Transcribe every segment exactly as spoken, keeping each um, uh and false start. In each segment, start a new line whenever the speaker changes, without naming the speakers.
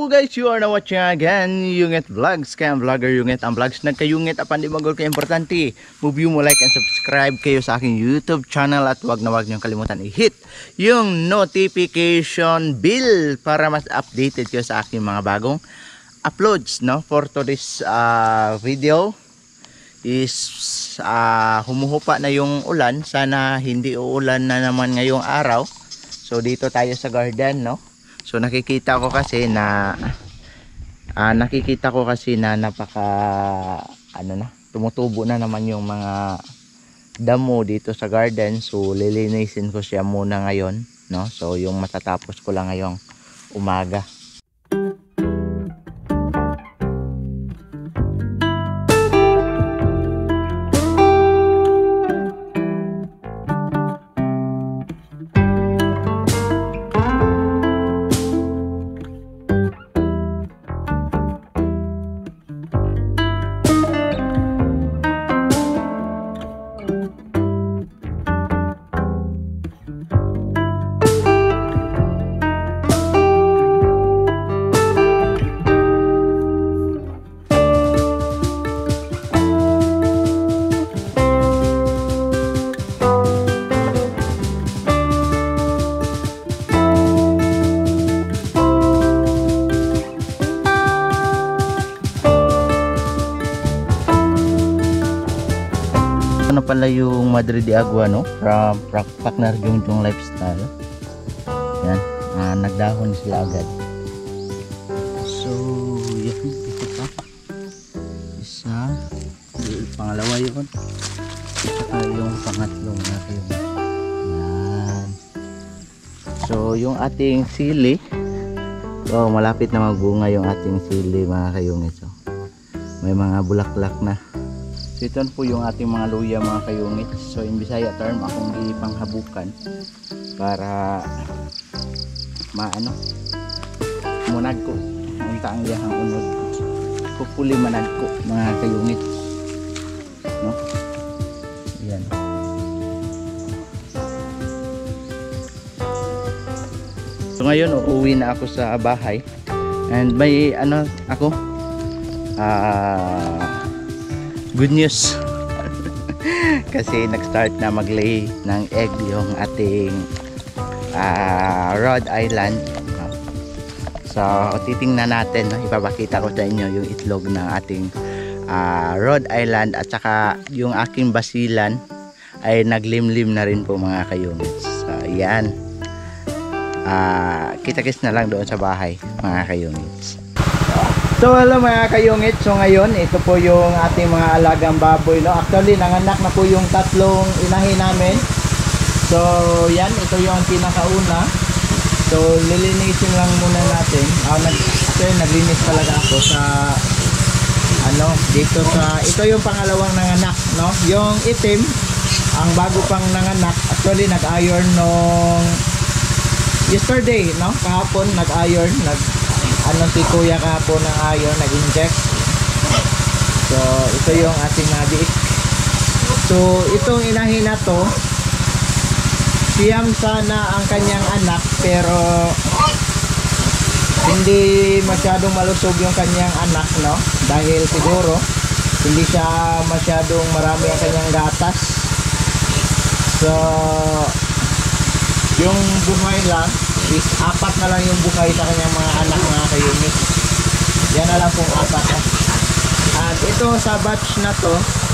guys, you are now watching again Yungit Vlogs. Kaya ang vlogger Yungit ang vlogs nagkayungit apan di magol ka importante. Move mo like and subscribe kayo sa aking YouTube channel at wag na wag niyong kalimutan i-hit yung notification bell para mas updated kayo sa aking mga bagong uploads, no? For today's uh, video is uh, humuhupa na yung ulan. Sana hindi uulan na naman ngayong araw. So dito tayo sa garden, no? So nakikita ko kasi na uh, nakikita ko kasi na napaka ano na, tumutubo na naman yung mga damo dito sa garden. So lilinisin ko siya muna ngayon, no? So yung matatapos ko lang ngayong umaga. Ano pala yung Madre de Agua, no? From Paknar Jungjung Lifestyle. Yan, ah, nagdahon sila agad. So yan, ito pa isa, pangalawa yun, saka yung pangatlong natin. Yan. So yung ating sili, oh, malapit na magbunga yung ating sili, mga kayungit. So may mga bulaklak na. So ito po yung ating mga luya, mga kayungit. So in Bisaya term akong ipanghabukan para maano munag ko unta ang iyang unod, pupuli manag ko, mga kayungit, no? Yan. So ngayon uuwi na ako sa bahay and may ano ako ah uh, good news. Kasi nag-start na mag-lay ng egg yung ating uh, Rhode Island. So titingnan natin, no? Ipapakita ko sa inyo yung itlog ng ating uh, Rhode Island at saka yung aking basilan ay naglimlim na rin po, mga kayungits. So yan, uh, kita-kits na lang doon sa bahay, mga kayungits. So hello mga kayungit, so ngayon ito po yung ating mga alagang baboy, no? Actually nanganak na po yung tatlong inahin namin. So yan, ito yung pinakauna. So lilinisin lang muna natin. Ah, nag actually, naglinis talaga ako sa ano dito sa, ito yung pangalawang nanganak, no? Yung itim ang bago pang nanganak. Actually nag-iron nung yesterday, no? Kahapon nag-iron, nag ano si kuya kahapon ng iron, nag-inject. So ito yung ating nabiik. So itong inahin na to, siyam sana ang kanyang anak, pero hindi masyadong malusog yung kanyang anak, no? Dahil siguro hindi siya masyadong marami ang kanyang gatas. So yung buhay lang is apat na lang yung buhay sa kanyang mga anak, mga kayungit. Yan na lang pong apat, eh. At ito sa batch na to,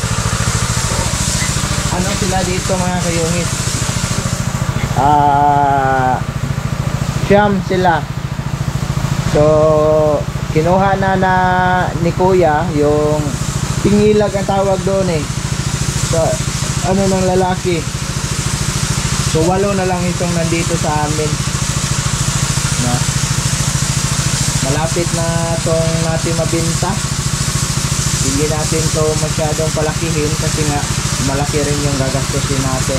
ano sila dito, mga kayungit, ah uh, siyam sila. So kinuha na na ni kuya yung pingilag ang tawag doon, eh. So ano ng lalaki. So walo na lang itong nandito sa amin, no? Malapit na itong natin mabinta. Hindi natin to masyadong palakihin kasi nga malaki rin yung gagastusin natin,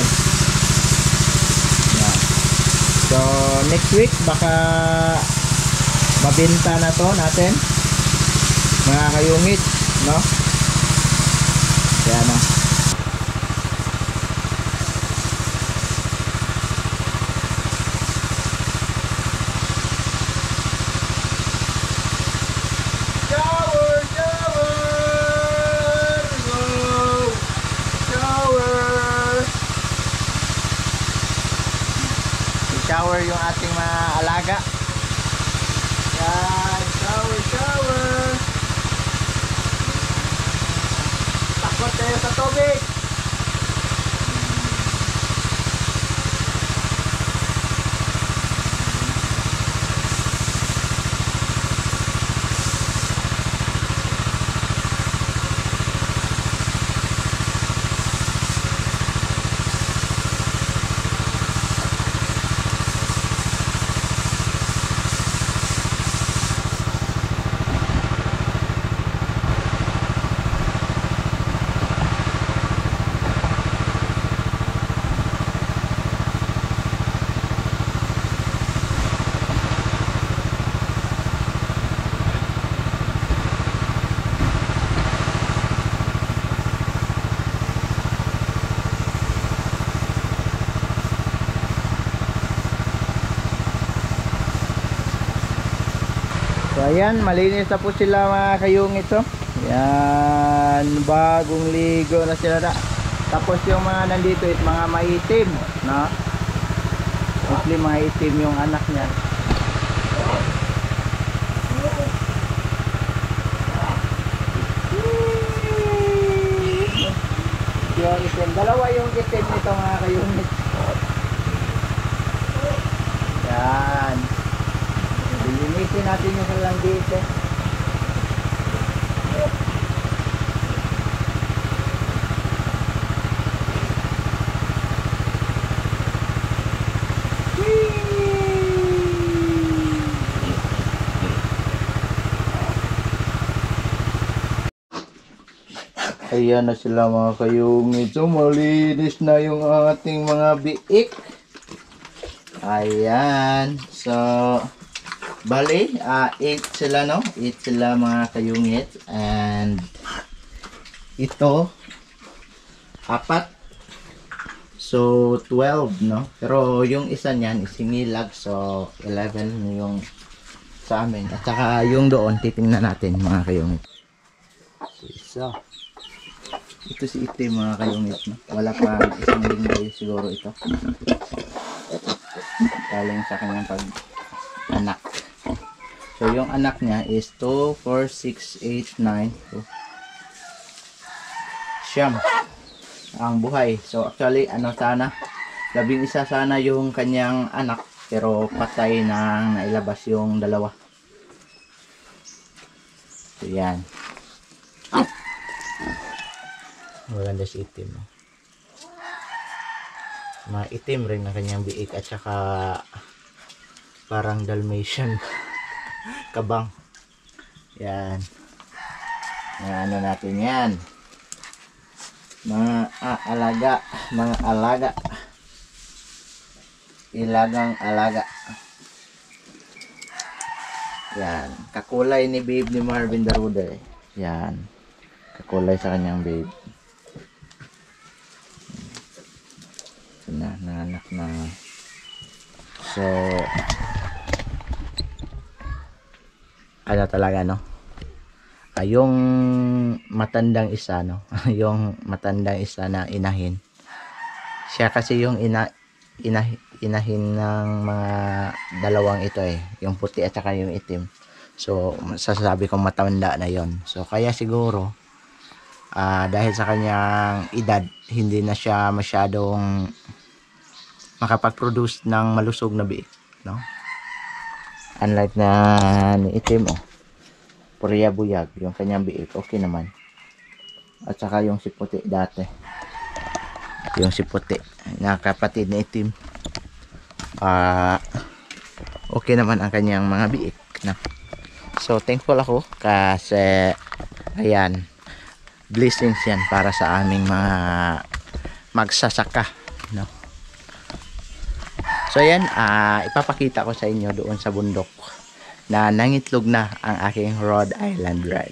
no? So next week baka mabinta na to natin, mga kayungit, no? Kaya na shower yung ating mga alaga. Yan, shower, shower. Takot tayo sa tubig. So ayan, malinis na po sila mga kayong ito. Yan, bagong ligo na sila na. Tapos yung mga nandito is mga maitim, no? Mostly mga itim yung anak niya. Yung itim, dalawa yung itim nito mga kayong ito. Yan. Linisin natin yung kanilang dito. Ayan na sila mga kayungit. So malinis na yung ating mga biik. Ayan. So bali, uh, eight sila, no? eight sila mga kayungit. And ito, apat. So, twelve, no? Pero yung isa niyan, isinilag. So, eleven yung sa amin. At saka yung doon, titingnan natin mga kayungit. So, isa. Ito si itim mga kayungit, no? Wala pa isang linggo siguro ito. Galing sa kanyang pag-anak. So, yung anak niya is two, four, six, eight, nine. So, siyam ang buhay. So, actually, ano sana, labing isa sana yung kanyang anak. Pero patay na nailabas yung dalawa. So, yan. Maganda si itim. Maitim rin ang kanyang biik at saka parang Dalmatian. Kabang. Yan. Mga ano natin yan. Mga ah, alaga. Mga alaga. Ilagang alaga. Yan. Kakulay ni babe ni Marvin Darude. Yan. Kakulay sa kanyang babe. Na, nanak na. So, ano talaga, no? Uh, yung matandang isa, no? Yung matandang isa na inahin. Siya kasi yung ina, ina, inahin ng mga dalawang ito eh. Yung puti at saka yung itim. So, sasabi kong matanda na yon. So, kaya siguro, uh, dahil sa kanyang edad, hindi na siya masyadong makapag-produce ng malusog na biik, no? Unlike na ni itim, oh, purya buyag yung kanyang biik, okay naman. At saka yung si puti dati, yung si puti na kapatid na itim, uh, okay naman ang kanyang mga biik, no? So thankful ako kasi ayan, blessings yan para sa aming mga magsasaka, no? So yan, uh, ipapakita ko sa inyo doon sa bundok na nangitlog na ang aking Rhode Island Red.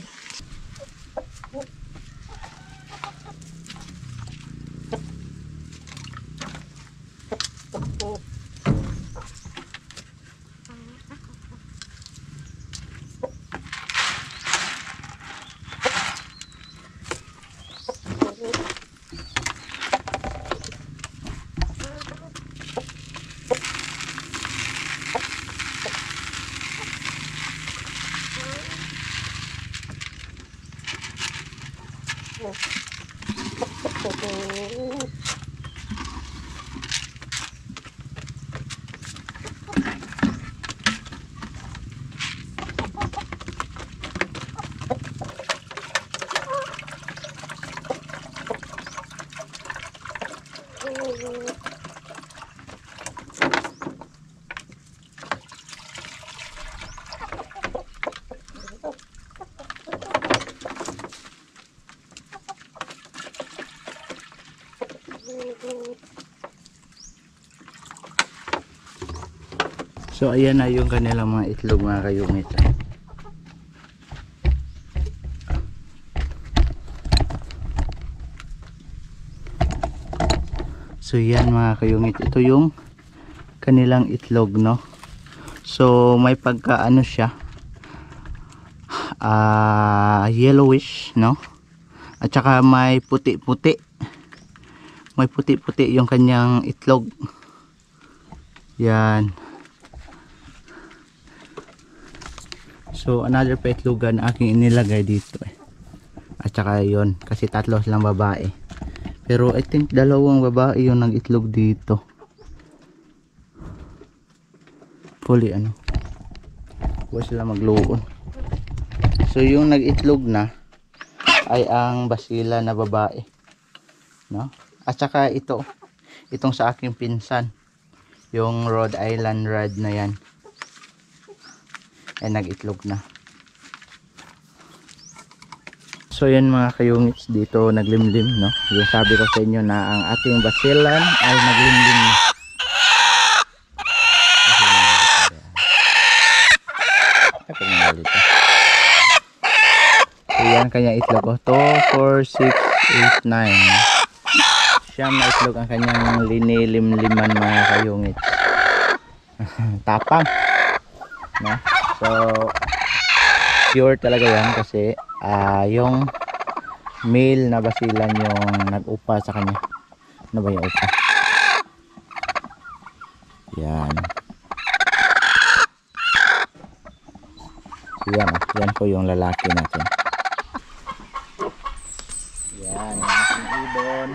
So ayan na yung kanilang mga itlog mga kayungit. So yan mga kayungit, ito yung kanilang itlog, no. So may pagka ano siya, uh, yellowish, no. At saka may puti-puti. May puti-puti yung kanyang itlog. Yan. So another pa itlogan aking inilagay dito eh. At saka yun, kasi tatlo silang babae. Pero I think dalawang babae yung nag-itlog dito. Fully ano. Huwag sila magluon. So yung nag-itlog na ay ang basila na babae. No? At saka ito, itong sa aking pinsan. Yung Rhode Island Red na yan. Ay nag-itlog na. So yan mga kayungits, dito naglimlim, no. Yung sabi ko sa inyo na ang ating basilan ay naglimlim na. So yan kanya itlog ko. two, four, six, eight, nine. Siyam na itlog ang kanyang linilimliman mga kayungits. Tapang. No? So pure talaga yan kasi uh, yung male na basilan yung nag-upa sa kanya. Ano ba yung upa? Yan. So yan, oh. Yan po yung lalaki natin. Yan, yung ating ibon.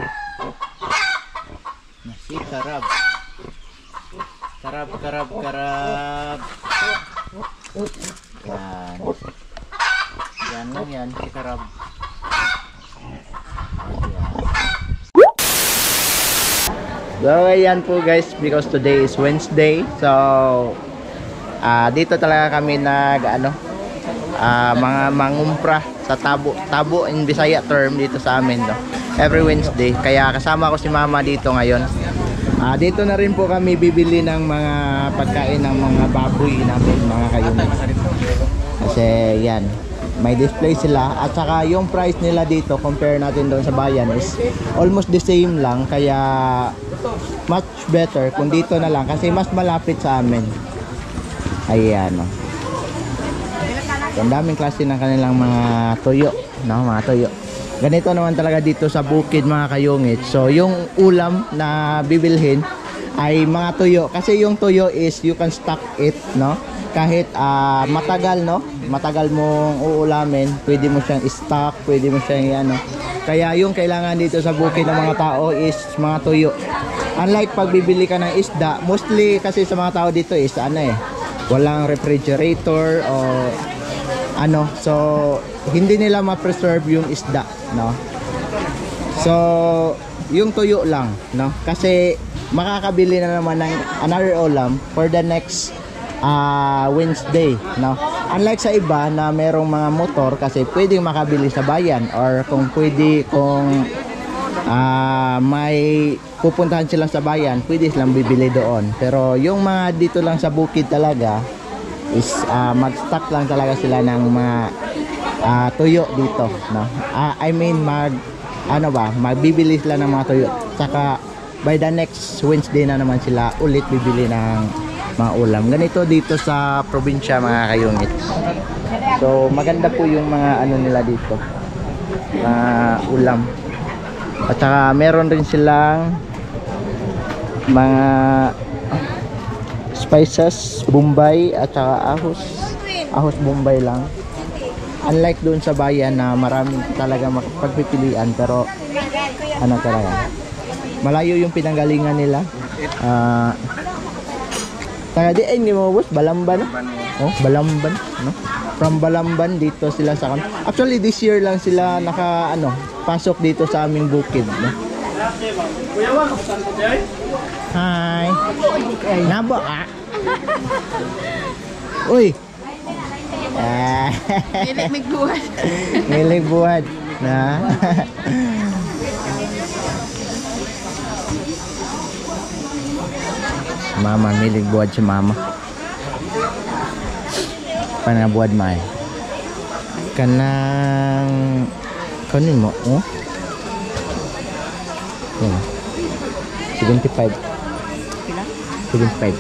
Si Karab. Karab, karab, karab. Yan. Yan lang yan, si Karab. So ayan po guys, because today is Wednesday. So uh, dito talaga kami nag ano, uh, mga mangumpra sa tabo. Tabo in Bisaya term dito sa amin, no? Every Wednesday. Kaya kasama ko si mama dito ngayon. Uh, dito na rin po kami bibili ng mga pagkain ng mga baboy namin, mga kayunit. Kasi yan, may display sila. At saka yung price nila dito, compare natin doon sa bayan, is almost the same lang. Kaya much better kung dito na lang kasi mas malapit sa amin. Ayan, no? Ang daming klase ng kanilang mga tuyo, no? Mga tuyo. Ganito naman talaga dito sa bukid mga kayungit. So yung ulam na bibilhin ay mga tuyo. Kasi yung tuyo is you can stock it, no? Kahit uh, matagal, no? Matagal mong uulamin, pwede mo siyang stock, pwede mo siyang ano. Kaya yung kailangan dito sa bukid ng mga tao is mga tuyo. Unlike pag bibili ka ng isda, mostly kasi sa mga tao dito is ano eh, walang refrigerator o ano, so hindi nila ma-preserve yung isda, no? So yung tuyo lang, no? Kasi makakabili na naman ng another ulam for the next uh, Wednesday, no? Unlike sa iba na merong mga motor kasi pwedeng makabili sa bayan, or kung pwede kung uh, may pupuntahan sila sa bayan, pwede silang bibili doon. Pero yung mga dito lang sa bukid talaga is uh, mag-stock lang talaga sila ng mga uh, tuyo dito, no? Uh, I mean mag ano ba, magbibili sila ng mga tuyo. Saka by the next Wednesday na naman sila ulit bibili ng mga ulam. Ganito dito sa probinsya mga kayungit. So maganda po yung mga ano nila dito, mga uh, ulam. At saka meron rin silang mga spices, Bombay at saka ahos. Ahos Bombay lang. Unlike doon sa bayan na marami talaga pagpipilian, pero ano talaga, malayo yung pinanggalingan nila. Ah, uh, taga di ay hindi mo boss, Balamban. Oh, Balamban, no? From Balamban dito sila sa kan. Actually this year lang sila naka ano, pasok dito sa aming bukid, no? Hi. Nabo ah. Uy. Ah.
Milig magbuhat.
Milig buhat na. Mama, milig buhat si mama. pa na buwad may. Kanang kanin mo, oh? Yan. seventy-five.
Pila?
seventy-five.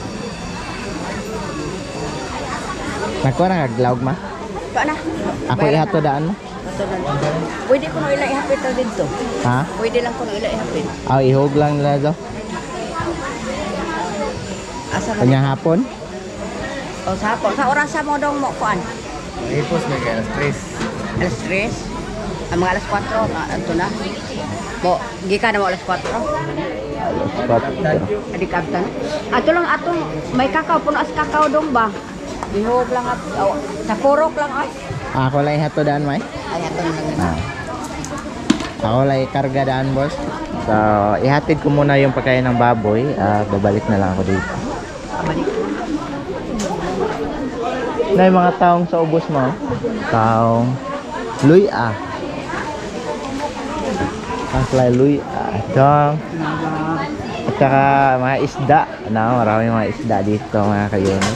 Nako na kaglaog ma?
Ba na.
Ako ihato daan mo?
Pwede ko na ila ihapit na dito.
Ha?
Pwede lang ko na ila ihapit.
Ah, ihog lang nila daw.
Asa na?
Kanya hapon?
O sa hapon. Sa oras mo dong mo kuan.
Ipos may kaya stress.
Alas tres. Ang mga alas kwatro. Na, ito na. Mo, gika na mo alas kwatro.
Spot.
Adi kaptan. Ato lang atong may kakao puno as kakao dong ba? Bihog lang at oh, sa purok lang ay.
Ako lang ihato daan may?
Ay ato lang.
Ah. Ako lang ikarga daan boss. So, ihatid ko muna yung pagkain ng baboy. Ah, babalik na lang ako dito.
Abalik.
Na yung mga taong sa ubos mo. Taong luya. Taong luya. Taong. At saka mga isda. No, maraming mga isda dito mga kayunit.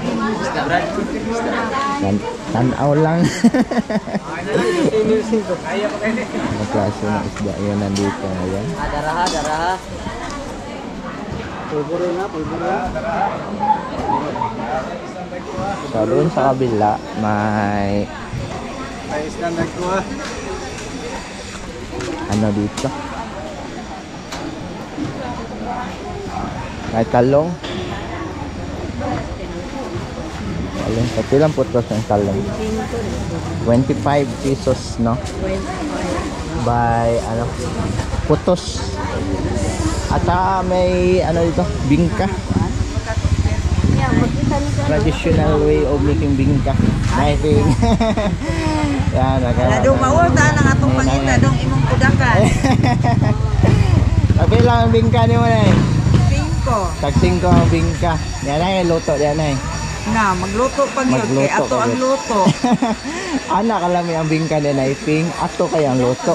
Tan tanaw lang. Ang klase ng isda yun nandito ngayon.
Daraha, daraha. Pulburo na, pulburo na.
So doon sa kabila may
Ay, standard ko ah.
ano dito? May talong. Talong. Pati lang putos ng talong. twenty-five pesos, no? By, ano, putos. At saka may, ano dito, bingka. Traditional way of making bingka. I think. Yan, nagkala.
Ladong maulta ng atong pangita dong imong kudakan.
Tapi lang ang bingka ni mo na eh.
Pingko.
Tagsing ko ang bingka. Yan ay, luto yan ay.
Na, magluto pag yun. Kay
Magluto
ato
pa
ang
yun.
luto.
Anak kalami ang bingka ni Naiping. Ato kayang luto.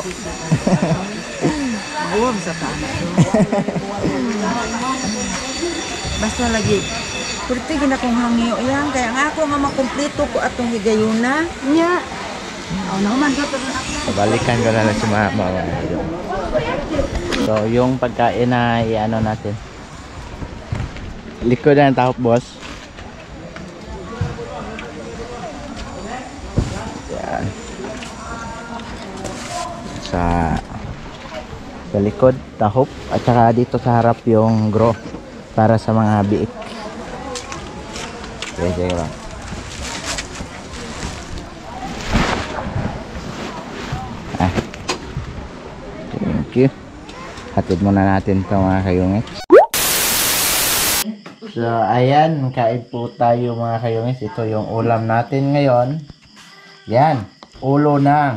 Buwag sa tama. Basta lagi. Pwede gina kong hangyo yan. Kaya nga ako nga makumpleto ko atong higayuna. Nya. Oh, naman ka pa
Balikan ko na lang si mama. So, yung pagkain na i-ano natin. Likod na ng tahop, boss. Yan. Sa sa likod, tahop. At saka dito sa harap yung gro para sa mga biik. Okay, sige lang. Ah. Thank you. Hatid muna natin ito mga kayungit. So, ayan. Kain po tayo mga kayungit. Ito yung ulam natin ngayon. Yan. Ulo ng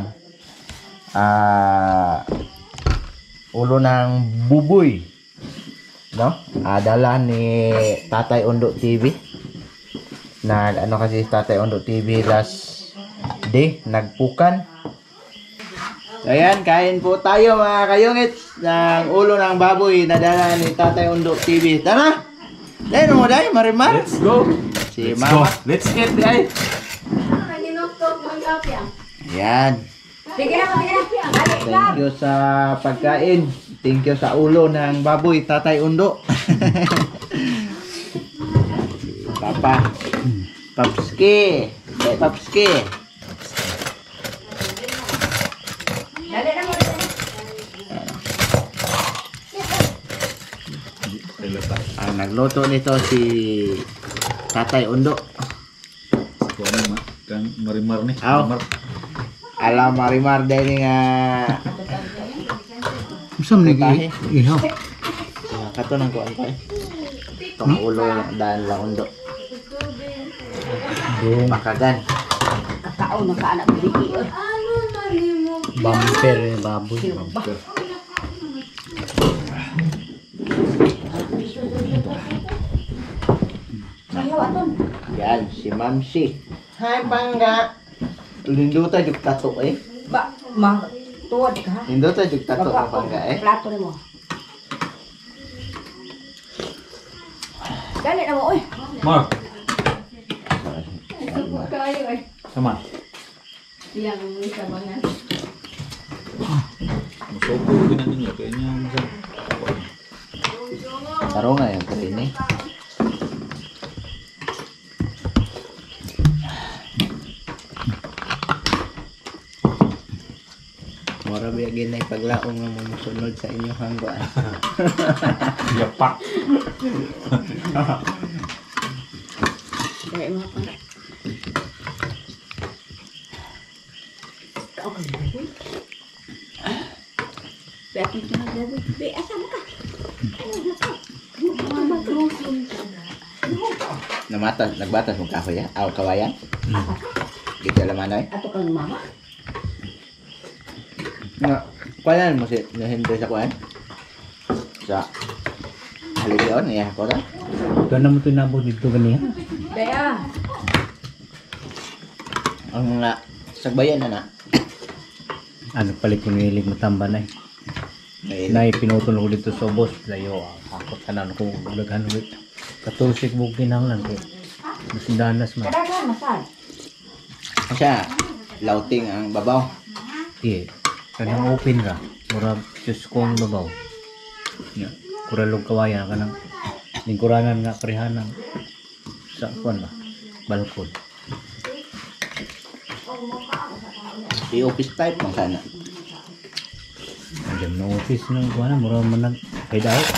ah ulo ng buboy. No? Ah, dala ni Tatay Undo T V. Nag ano kasi Tatay Undo T V last day. Nagpukan. So, ayan, kain po tayo mga kayungit ng ulo ng baboy na dala ni Tatay Undo T V. Tara! Dahil mo dahil, marimar.
Let's go.
Si
Let's
Mama.
go. Let's get ay.
Ayan.
Sige na, sige na.
Thank you sa pagkain. Thank you sa ulo ng baboy, Tatay Undo. Papa. Papski. Eh, Papski.
Dali na mo.
Ang nagluto nito si Tatay Undo.
Kuha mo kang marimar ni.
Aw. Alam marimar dahil nga
Usam
Tahe.
Ihaw.
kato ng kuan pa eh. Itong ulo dahil lang Undo. Makagan.
Kakao na ka anak biki.
Bumper ni baboy. Bumper.
Ayaw aton.
Yan, si Mamsi. Hi, Pangga. Linduta juk tato eh.
Ba, ma tuwad ka.
Linduta juk tato ng Pangga eh.
Plato ni mo. Dali na mo, oy.
Mark.
Masupot kayo eh.
Sama.
Yang may sabangan.
Musuko din na ninyo. Kaya niya masarap.
Taro nga yung karini. Mura biyagin na ipaglaong nga mumusunod sa inyong hangguan.
Yapak.
Dahil mga pa. Tao ka na boy. Bakit ka na boy? Be, asa mo ka?
Namatas, nagbatas mo kahoy ya? Aw kawayan? Gitu laman ay.
Ato kang mama?
Nga, kuanan mo si nahinto sa kuan? Sa haligion ya ko ra.
Ito na mo tinabot dito ganiya.
Daya.
Ang mga sagbayan na na.
Ano palit ko nilig matamba na eh.
Ngayon,
Na pinutol ko dito sa ubos. Layo, ako tanan ko daghan ulit. Katulsik mo kinahanglan ko. Mas danas man.
Kadagan masal.
siya lauting ang babaw.
Iya. Kanang open ra. Mura just kong babaw. Ya. Kuralog kawayan kanang lingkuranan nga parehanan sa kuan ba. Balkon.
Di office type man sana.
Andiyan na office ng kuan mura man nag hide out.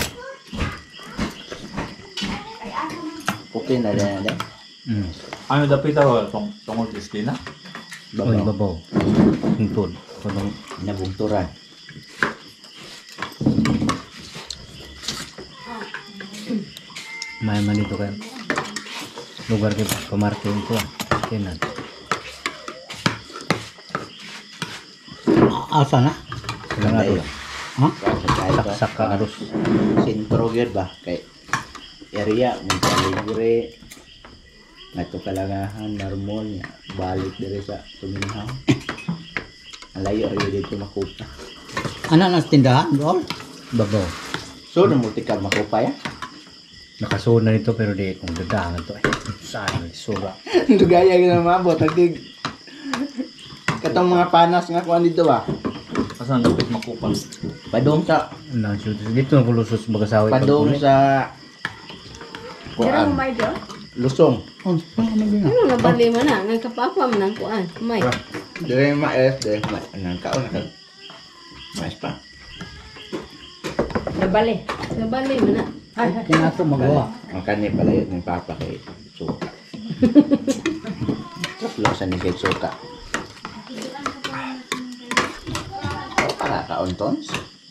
Okay na rin na
Mm.
Ano dapat ito? Tong tungkol sa iskina?
Oy
babaw.
babaw. Tungtod. Kanang
Nabungturan.
may man dito kayo. Lugar kay pamarking ko. Kenan. Asa na? Silang
Ganda
aro.
yun.
Ha?
Sakay ba?
Saksak ka aros.
Sintro gyud ba kay area mo libre. Ato kalangahan marmol niya balik diri sa tuminhaw. Alayo rin dito makupa.
Ano na tindahan doon? Babaw.
So na multi ka makupa ya.
Nakasuot na nito pero di kung dadangan to eh. Saan sura.
Dugaya gyud na mabot tagig. Katong mga panas nga kuan dito ba.
Asan dapat makupan?
Padong sa
Nang shoot dito na kulusos bagasaway
padong sa
Pero
kuan
may do.
lusong.
Oh, ano din
Ano na bali mo na ngang kapapa man ang kuan. May.
Dire maes de ma nang kaon ka. Mais pa.
Nabali. Nabali mo na. Ay, ay.
Kaya ako magawa.
Ang kanya pala yun ng papa kay suka. Losa ni kay suka. Oh, para kaon tons.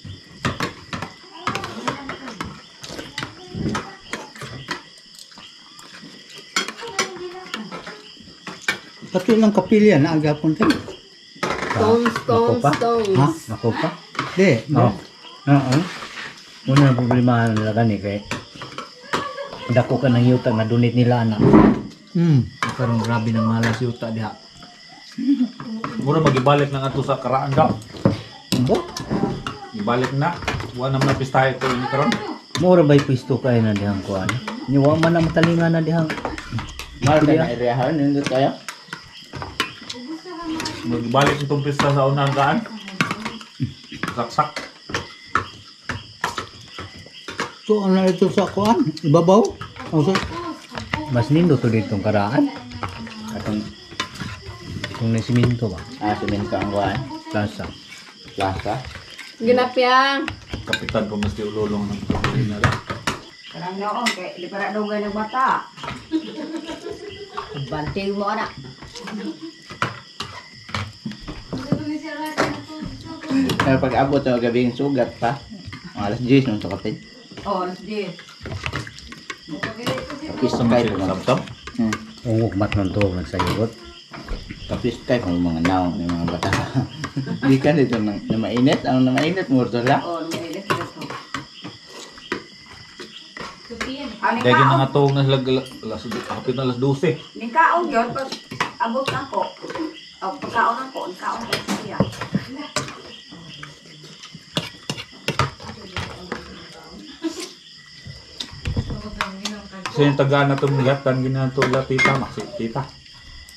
Pati lang kapilya na agapon tayo.
Stones, stones,
Makopa?
stones.
Ha? Makopa?
Di,
Oo.
no. Oo.
Muna na problemahan nila gani kay dako ka ng yuta nga dunit nila anak.
Hmm.
Karong grabe ng malas yuta diha.
Mura magibalik ng ato sa karaan daw.
Ambo?
Ibalik na. Buwan naman na pistahe ito yung karon.
Mura ba'y pwisto kayo na dihang kuan? Niwa man na matalingan na dihang
Mahal ka na area nindot kaya.
Magibalik itong pista sa unang daan. Saksak.
So, ano ito sa kuan? Ibabaw? O, so,
mas nindo to ditong karaan. Katong kung nasiminto ba?
Ah, semento ang kuan.
Plaza.
Plaza.
Ginapyang.
Kapitan ko mas di ululong ng pagkain na rin.
Karang noon, kay di para daw ng bata.
Banting mo anak.
Pero pag abot ng gabing sugat pa. Mga alas diyes nung sakapin.
Oh, di.
Kapis
Sa
kay
mga
mga.
sabsab.
Hmm.
Ungok mat ng to nagsayot.
Kapis kay kung mga naong ng mga bata. Di ka dito nang na mainit. Ang na mainit mo ito la.
Oh, nilis dito. Ani
Dahil
kaon,
na nga itong naslag alas kapit na alas dose.
ni kaon yun pag abot nako. Oh, pagkaon nako, kaon ko siya.
Kasi yung tagaan na itong niyatan, ginagawa ito la tita, masi tita.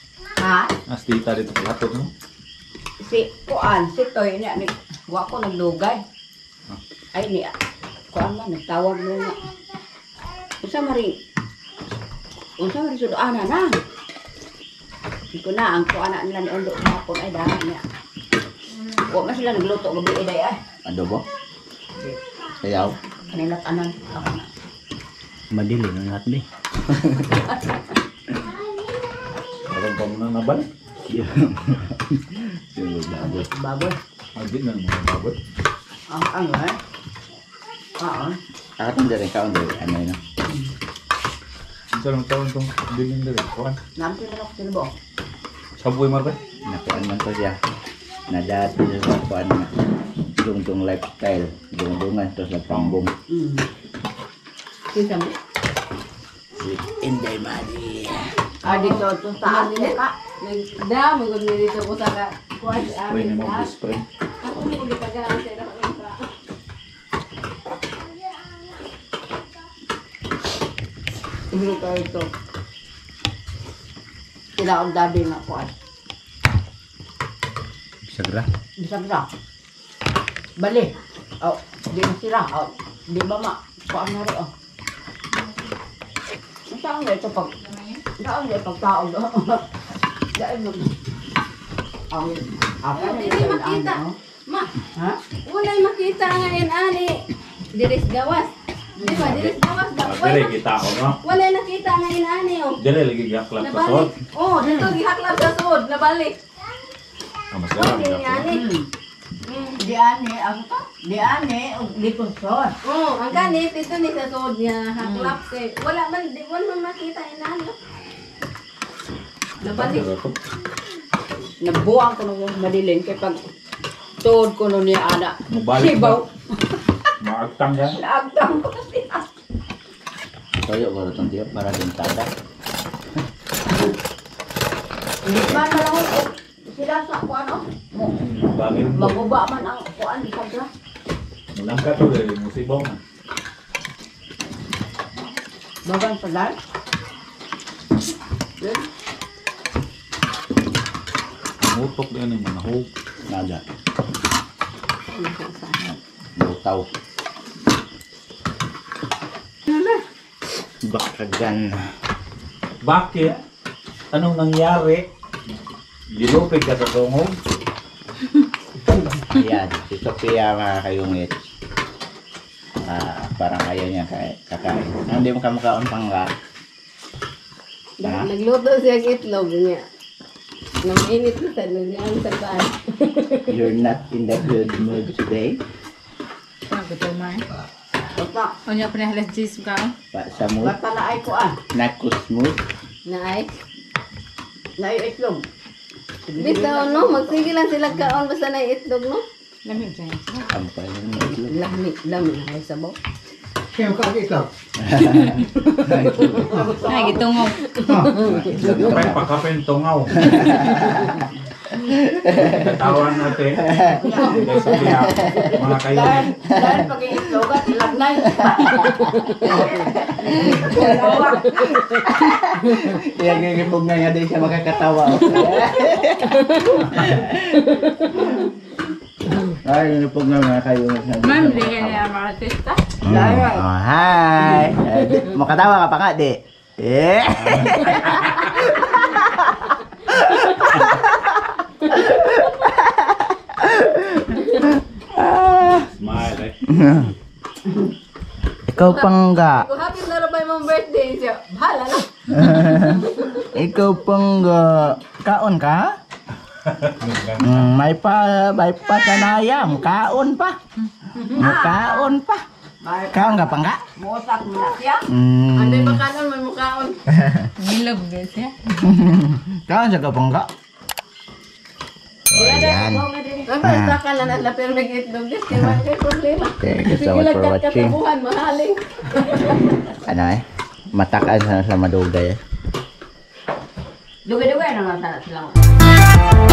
Ha?
Astita dito paghatod no?
Si Kuan, si Toy niya, ni, wa ko naglugay. Ay niya, Kuan man, nagtawag mo nga. Usa mari, usa mari sudoana na. Iko na, ang Kuan na nila ni Ondo hapon ay dahil niya. Wa man sila nagluto gabi ay day ay.
Adobo? Sayaw?
Kanila tanan, ako na.
Madili ng lahat ni.
Parang pa muna nabalik.
Sino babot?
Baboy,
Agi na mga babot.
ang ang eh. Oo.
Akatang dere ka on dere ano yun?
Isa lang taon itong bilin dali. Kuhan.
Nampi na ako sinubo.
Saboy marbe.
Nakuan man to siya. Nadati sa kuan nga. Dungdung lifestyle. Dungdungan to sa pambong.
Mm. Kita mo?
Si Inday Madi.
Ah, dito, ito taas mo ka.
Nagda, magod na dito ko sa ka. Kuwan sa
Uy,
amin.
na mo best friend.
Ako mo gitagaan sa ina ko ka.
Dito, ito. Sila ang dabi na kuan.
Sagra.
Bisag na. Bali. Oh, di na sila. Oh, di ba ma? Kuan na rin, oh. Saan na ito pag... Saan na ito pagtaon, oh. Dahil mo. Ang... Apa na
Hindi
ito
makita.
ano?
Ma,
Ha?
walay makita ngayon ani. Diris gawas. Di ba? Diris gawas daw.
Dili
Walay
kita ko no?
walay nakita ngayon ani oh.
Dili lagi gaklap sa sod.
Nabalik. Oh, dito gihaklap sa suod, nabalik.
Ah, mas
Oh,
galang
di
gaklap.
ani.
Hmm. Di ane, ako to? Di ane, o di kusod.
Oh, ang kanit ito ni sa suod niya haklap kay wala man di wala man makita inani. Nabalik.
Pero to.
Nabuang ko nung madilin kay pag tuod ko nun niya ana.
Mabalik
Sibaw.
Maagtang ka.
Naagtang ko siya.
Toyo ko itong tiyo para dintada.
Hindi man na lang ako. Sila sa ako ano? Mo-
Bagay mo.
Maguba man ang kuan di sabra.
Mulang ka to dili mo sibaw na.
Bagan pa dal. Yun.
Mutok yan yung manahog.
Nada. Butaw. Bakagan.
Bakit? Anong nangyari? Dilupig ka sa tungog?
Ayan, si Sophia mga kayungit. Ah, parang ayaw niya kay kakain. Hindi mo kamukhaon pang nga.
Dahil nagluto siya ng itlog niya. Nang init na sa nang sa paan.
You're not in the good mood today.
Basta,
Onya pinahalas jis ka.
Pa sa mood.
basta na ay kuan.
Nakus mood.
Naay.
Na ay itlog.
Bitaw no, magsige lang sila kaon basta na itlog no.
Lamig dyan.
Ampay ng itlog.
Lami, lami na kayo sa baw.
Sino ka ikaw?
Ay, gitungog.
Kapay pa kapay tungaw. Katawan natin. Hindi sabiha. Mga kayo.
Dahil, dahil pag itlog at ilagnay.
Kaya gigipog na nga din siya makakatawa. Ay, nilipog na mga kayungit.
Ma'am, di ka niya mga testa.
Mm. Oh, hi! Eh, makatawa ka pa nga, di? Eh!
Smile eh.
Ikaw pangga.
Kung happy na rabay mong birthday siya, bahala na.
Ikaw pangga. Kaon ka? Mm, may pa, may pa kanayam. Kaon pa. May kaon pa. Kaon ka pangga?
Musak mo na siya.
Mm.
Anday makanon, may mukaon.
Nilog guys ya.
Kaon siya ka pangga? So, ayan.
Ang basta ka lang na pero nag-itlog din, kaya wala kayo problema.
Thank you
Sige
so much
lang
for watching.
katabuhan, mahaling.
Ano eh? Matakan sa, sa madugay eh.
Dugay-dugay na nga sana sila.